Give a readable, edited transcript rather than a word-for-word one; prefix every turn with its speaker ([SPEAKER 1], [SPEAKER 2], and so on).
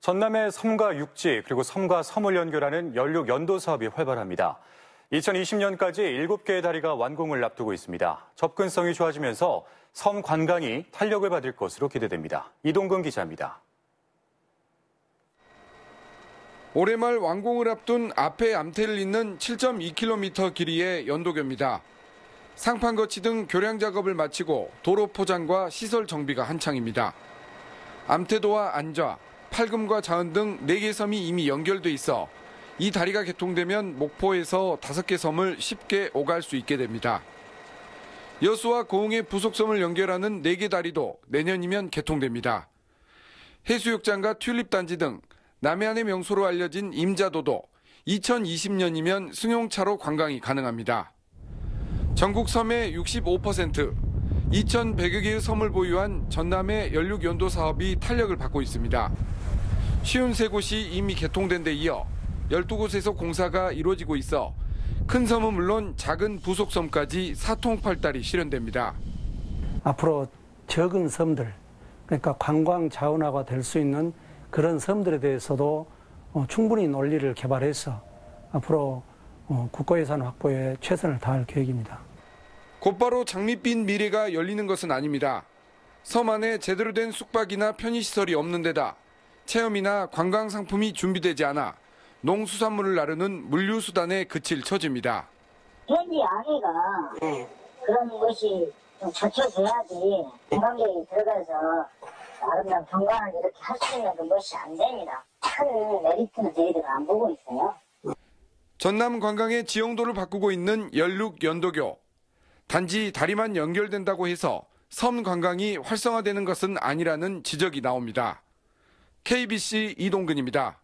[SPEAKER 1] 전남의 섬과 육지 그리고 섬과 섬을 연결하는 연륙 연도 사업이 활발합니다. 2020년까지 7개의 다리가 완공을 앞두고 있습니다. 접근성이 좋아지면서 섬 관광이 탄력을 받을 것으로 기대됩니다. 이동근 기자입니다.
[SPEAKER 2] 올해 말 완공을 앞둔 앞에 암태를 잇는 7.2km 길이의 연도교입니다. 상판 거치 등 교량 작업을 마치고 도로 포장과 시설 정비가 한창입니다. 암태도와 안좌, 팔금과 자은 등 4개 섬이 이미 연결돼 있어 이 다리가 개통되면 목포에서 5개 섬을 쉽게 오갈 수 있게 됩니다. 여수와 고흥의 부속섬을 연결하는 4개 다리도 내년이면 개통됩니다. 해수욕장과 튤립단지 등 남해안의 명소로 알려진 임자도도 2020년이면 승용차로 관광이 가능합니다. 전국 섬의 65%, 2,100여 개의 섬을 보유한 전남의 연륙 연도 사업이 탄력을 받고 있습니다. 53곳이 이미 개통된 데 이어 12곳에서 공사가 이루어지고 있어 큰 섬은 물론 작은 부속섬까지 사통팔달이 실현됩니다.
[SPEAKER 3] 앞으로 적은 섬들, 그러니까 관광 자원화가 될 수 있는 그런 섬들에 대해서도 충분히 논리를 개발해서 앞으로 국가예산 확보에 최선을 다할 계획입니다.
[SPEAKER 2] 곧바로 장밋빛 미래가 열리는 것은 아닙니다. 섬 안에 제대로 된 숙박이나 편의시설이 없는 데다 체험이나 관광 상품이 준비되지 않아 농수산물을 나르는 물류수단에 그칠 처지입니다.
[SPEAKER 4] 현지 안에가 그런 것이 좀 갖춰져야지 관광객이 들어가서 아름다운 경관을 이렇게 할 수 있는 것이 안 됩니다. 큰 메리트는 저희들은 안 보고 있어요.
[SPEAKER 2] 전남 관광의 지형도를 바꾸고 있는 연륙 연도교. 단지 다리만 연결된다고 해서 섬 관광이 활성화되는 것은 아니라는 지적이 나옵니다. KBC 이동근입니다.